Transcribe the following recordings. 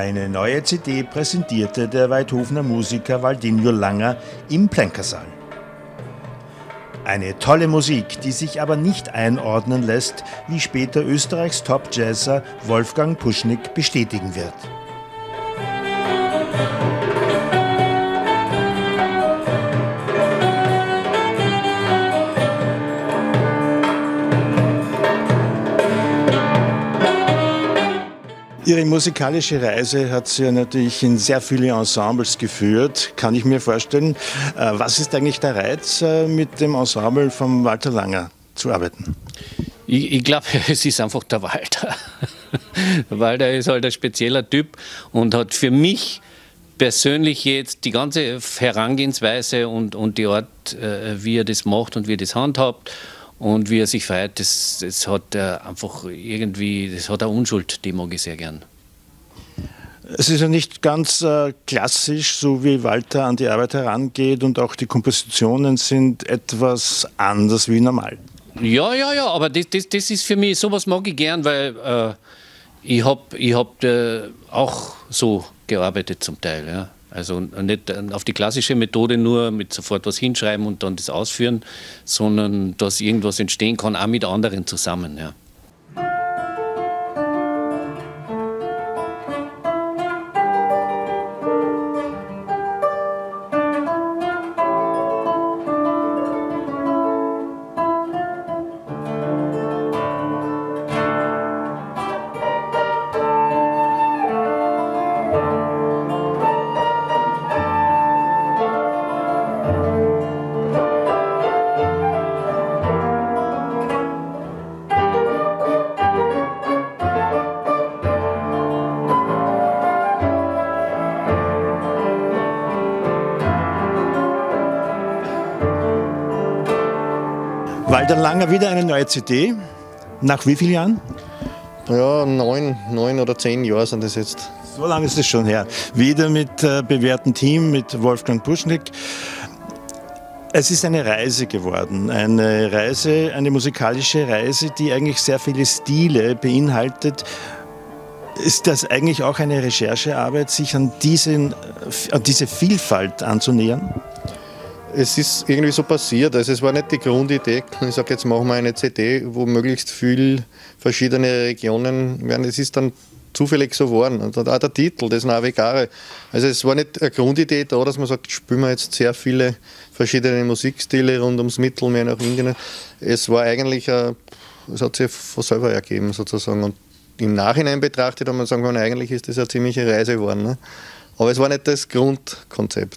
Eine neue CD präsentierte der Waidhofener Musiker Waldinho Langer im Plänkersaal. Eine tolle Musik, die sich aber nicht einordnen lässt, wie später Österreichs Top-Jazzer Wolfgang Puschnik bestätigen wird. Ihre musikalische Reise hat Sie ja natürlich in sehr viele Ensembles geführt, kann ich mir vorstellen. Was ist eigentlich der Reiz, mit dem Ensemble von Walter Langer zu arbeiten? Ich glaube, es ist einfach der Walter. Der Walter ist halt ein spezieller Typ und hat für mich persönlich jetzt die ganze Herangehensweise und die Art, wie er das macht und wie er das handhabt und wie er sich verhält, das hat einfach irgendwie, das hat eine Unschuld, die mag ich sehr gern. Es ist ja nicht ganz klassisch, so wie Walter an die Arbeit herangeht, und auch die Kompositionen sind etwas anders wie normal. Ja, aber das ist für mich, sowas mag ich gern, weil ich hab auch so gearbeitet zum Teil. Ja. Also nicht auf die klassische Methode nur mit sofort was hinschreiben und dann das ausführen, sondern dass irgendwas entstehen kann, auch mit anderen zusammen. Ja. Walter Langer, wieder eine neue CD. Nach wie vielen Jahren? Ja, 9 oder 10 Jahre sind das jetzt. So lange ist es schon her. Wieder mit bewährtem Team, mit Wolfgang Puschnik. Es ist eine Reise geworden, eine musikalische Reise, die eigentlich sehr viele Stile beinhaltet. Ist das eigentlich auch eine Recherchearbeit, sich an diese Vielfalt anzunähern? Es ist irgendwie so passiert, also es war nicht die Grundidee, ich sage, jetzt machen wir eine CD, wo möglichst viele verschiedene Regionen werden. Es ist dann zufällig so geworden. Und auch der Titel, das Navigare. Also es war nicht eine Grundidee da, dass man sagt, spielen wir jetzt sehr viele verschiedene Musikstile rund ums Mittelmeer nach Indien. Es war eigentlich, es hat sich von selber ergeben sozusagen. Und im Nachhinein betrachtet haben wir sagen können, eigentlich ist das eine ziemliche Reise geworden. Ne? Aber es war nicht das Grundkonzept.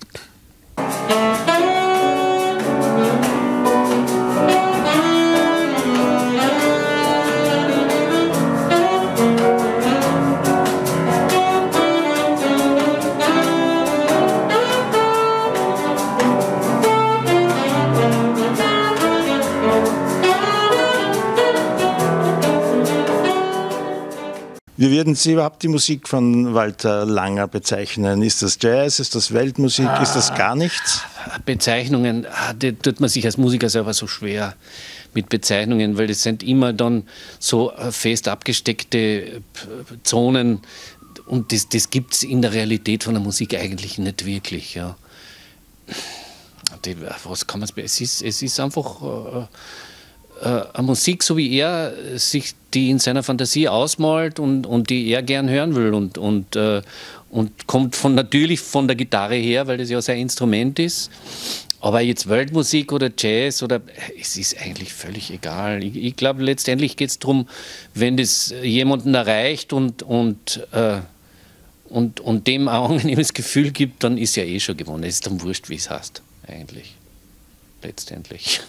Wie würden Sie überhaupt die Musik von Walter Langer bezeichnen? Ist das Jazz, ist das Weltmusik, ist das gar nichts? Bezeichnungen, da tut man sich als Musiker selber so schwer mit Bezeichnungen, weil das sind immer dann so fest abgesteckte Zonen und das gibt es in der Realität von der Musik eigentlich nicht wirklich. Ja. Was kann man es ist einfach eine Musik, so wie er sich die in seiner Fantasie ausmalt und die er gern hören will und kommt natürlich von der Gitarre her, weil das ja sein Instrument ist. Aber jetzt Weltmusik oder Jazz es ist eigentlich völlig egal. Ich glaube, letztendlich geht es darum, wenn das jemanden erreicht und dem ein angenehmes Gefühl gibt, dann ist ja eh schon gewonnen. Es ist dann wurscht, wie es heißt, eigentlich. Letztendlich.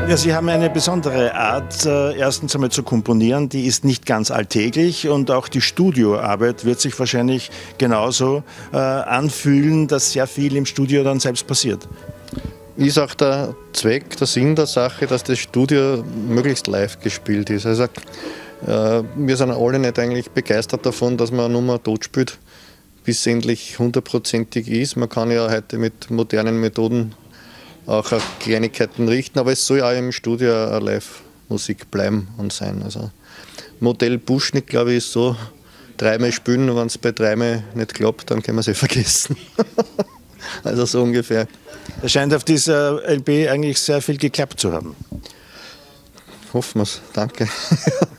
Ja, Sie haben eine besondere Art, erstens einmal zu komponieren, die ist nicht ganz alltäglich und auch die Studioarbeit wird sich wahrscheinlich genauso anfühlen, dass sehr viel im Studio dann selbst passiert. Ist auch der Zweck, der Sinn der Sache, dass das Studio möglichst live gespielt ist. Also wir sind alle nicht eigentlich begeistert davon, dass man eine Nummer tot spielt, bis es endlich hundertprozentig ist. Man kann ja heute mit modernen Methoden auch auf Kleinigkeiten richten, aber es soll auch im Studio eine Live-Musik bleiben und sein. Also Modell Puschnik, glaube ich, ist so, dreimal spielen und wenn es bei dreimal nicht klappt, dann können wir es vergessen. Also so ungefähr. Es scheint auf dieser LP eigentlich sehr viel geklappt zu haben. Hoffen wir es. Danke.